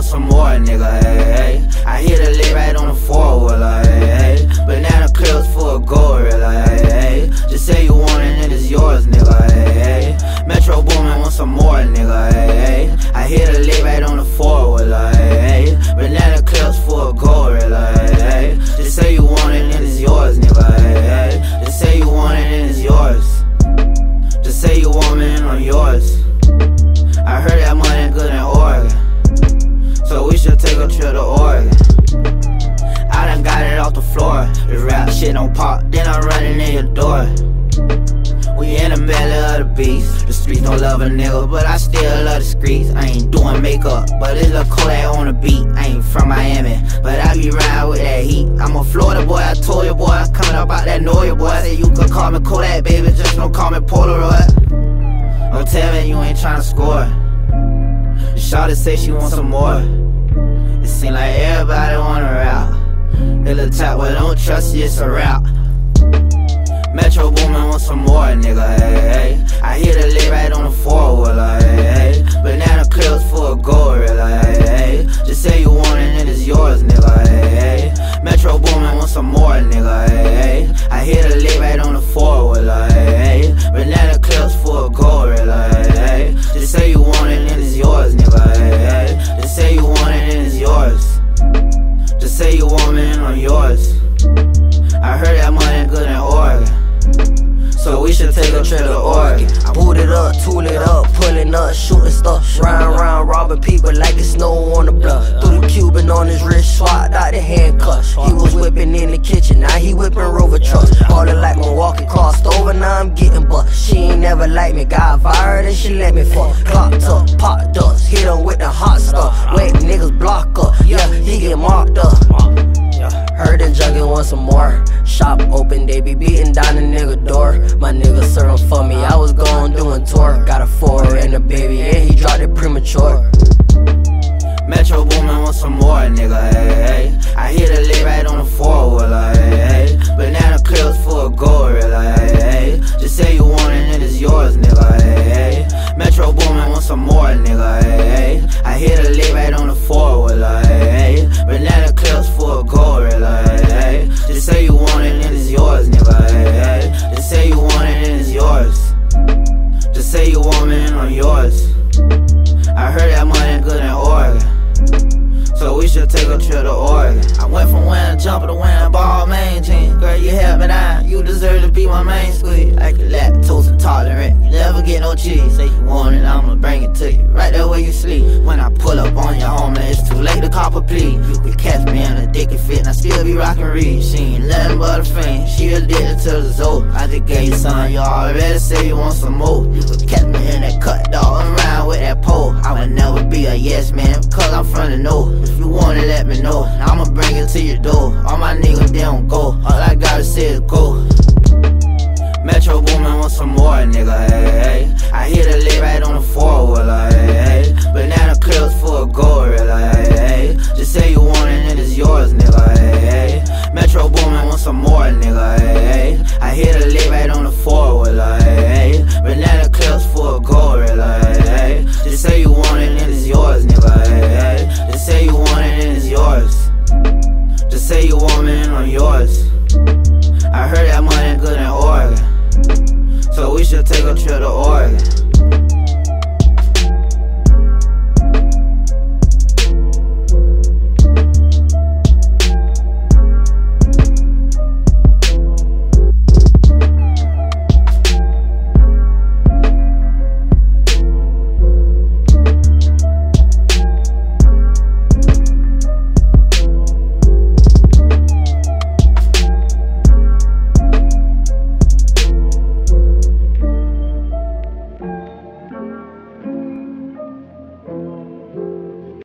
want some more, nigga, hey, hey. I hit a lick right on the four-wheeler, hey, hey. Banana clips full of Gorilla, hey, hey. Just say you want it and it's yours, nigga, hey, hey. Metro Boomin want some more, nigga, hey, hey. I hit a lick right on the four-wheeler, hey, hey. Banana clips full of Gorilla, hey, hey. Just say you want it and it's yours, nigga, hey, hey. Just say you want it and it's yours. Just say you want me and I'm yours. I heard that money good in Oregon, so we should take a trip to Oregon. I done got it off the floor. This rap shit don't pop, then I'm running in your door. We in the middle of the beast. The streets don't love a nigga, but I still love the streets. I ain't doing makeup, but it's a Kodak on the beat. I ain't from Miami, but I be riding with that heat. I'm a Florida boy, I told you boy, I'm coming up out that Noya boy. I said you could call me Kodak, baby, just don't call me Polaroid. Don't tell me you ain't tryna score. The shawty say she want some more. It seem like everybody wanna rap. They look tight, but don't trust you, it's a rap. Metro Boomin want some more, nigga, hey, hey. I hit a lick right on the four-wheeler, hey, hey. Banana clips full of Gorilla, hey, hey. Just say you want it and it's yours, nigga, hey, hey. Metro Boomin want some more, nigga, hey, hey. I hit a lick right on the four-wheeler, hey, hey. Banana clips full of Gorilla, hey, hey. Just say you want it and it's yours, nigga, hey, hey. Just say you want it and it's yours. Just say you want me and I'm yours. I heard that money good in Oregon, so we should take a trip to Oregon. I boot it up, tool it up, pulling up, shooting stuff. Riding around, robbing people like it's snow on the block. Threw the Cuban on his wrist, swapped out the handcuffs. He was whipping in the kitchen, now he whipping Rover trucks. Ballin' like Milwaukee, crossed over, now I'm getting bucked. She ain't never like me, got fired and she let me fuck. Clocked up, pot dust, hit him with the hot stuff. Wet niggas block up, yeah, he get marked up. Heard the junkie want some more. Shop open, they be beating down the nigga door. My nigga serving for me, I was going doing tour. Got a 4 and a baby, and he dropped it premature. Metro Boomin want some more, nigga, hey, hey. I hit a lick right on the four-wheeler, hey, hey. Banana clips full of Gorilla, hey, hey. Just say you want it and it's yours, nigga, hey, hey. Metro Boomin want some more, nigga, hey, hey. I hit a lick right on the four-wheeler, hey, hey. Banana clips full of Gorilla, hey, hey. Just say you want it and it's yours, nigga, hey, hey. Just say you want it and it's yours. Just say you want me and I'm yours. I heard that money good in Oregon, so we should take a trip to Oregon. I went from wearing jumper to wearing ball main jeans. Girl, you held me down, you deserve to be my main squeeze. Like the lactose intolerant, you never get no cheese. Say you want it, I'ma bring it to you, right there where you sleep. When I pull up on your home, it's too late to cop a plea. You could catch me in a dicky fit and I still be rockin' Reed. She ain't nothing but a fiend, she addicted to the Zoe. I just gave you some, you already say you want some more. You could catch me in that cut dog and ride with that pole. I would never be a yes man, cause I'm from the north. If you want it, let me know, now I'ma bring it to your door. All my niggas, they don't go, all I gotta say is go. Metro Boomin want some more, nigga, hey, hey. I hit a lick right on the four-wheeler, hey, hey. Banana clips full of Gorilla, hey, hey. Just say you want it and it's yours, nigga, hey, hey. Metro Boomin want some more, nigga, hey, hey. I hit a lick right on the four-wheeler, hey, hey. Banana clips full of Gorilla, hey, hey. Just say you want it and it's yours, nigga, hey, hey. Just say you want it and it's yours. Just say you want me and I'm yours. I heard that money good in Oregon, so we should take a trip to Oregon.